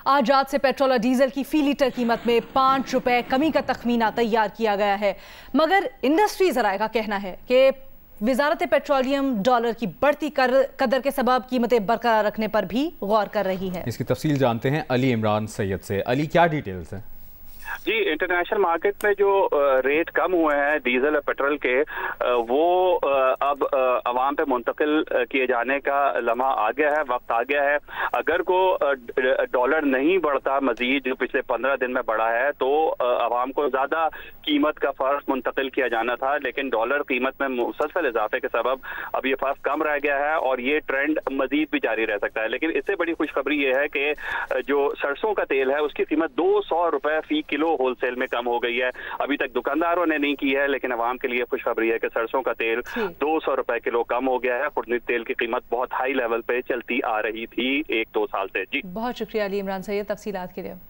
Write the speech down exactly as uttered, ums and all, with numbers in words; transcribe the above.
आज रात से पेट्रोल और डीजल की फी लीटर कीमत में पाँच रुपए कमी का तखमीना तैयार किया गया है, मगर इंडस्ट्री ज़राए का कहना है कि वजारत पेट्रोलियम डॉलर की बढ़ती कर, कदर के सबब कीमतें बरकरार रखने पर भी गौर कर रही है। इसकी तफसील जानते हैं अली इमरान सैयद से। अली, क्या डिटेल्स हैं? जी, इंटरनेशनल मार्केट में जो रेट कम हुए हैं डीजल और पेट्रोल के, वो अब अवाम पे मुंतकिल किए जाने का लम्हा आ गया है, वक्त आ गया है। अगर को डॉलर नहीं बढ़ता मजीद जो पिछले पंद्रह दिन में बढ़ा है, तो अवाम को ज़्यादा कीमत का फ़र्क मुंतकिल किया जाना था, लेकिन डॉलर कीमत में मुसलसल इजाफे के सबब अब ये फ़र्क कम रह गया है और ये ट्रेंड मजीद भी जारी रह सकता है। लेकिन इससे बड़ी खुशखबरी ये है कि जो सरसों का तेल है उसकी कीमत दो सौ रुपये फी किलो होलसेल में कम हो गई है। अभी तक दुकानदारों ने नहीं की है, लेकिन अवाम के लिए खुशखबरी है कि सरसों का तेल दो सौ रुपए किलो कम हो गया है। खुर्दनीत तेल की कीमत बहुत हाई लेवल पे चलती आ रही थी एक दो साल से। जी, बहुत शुक्रिया अली इमरान सैयद तफसीलात के लिए।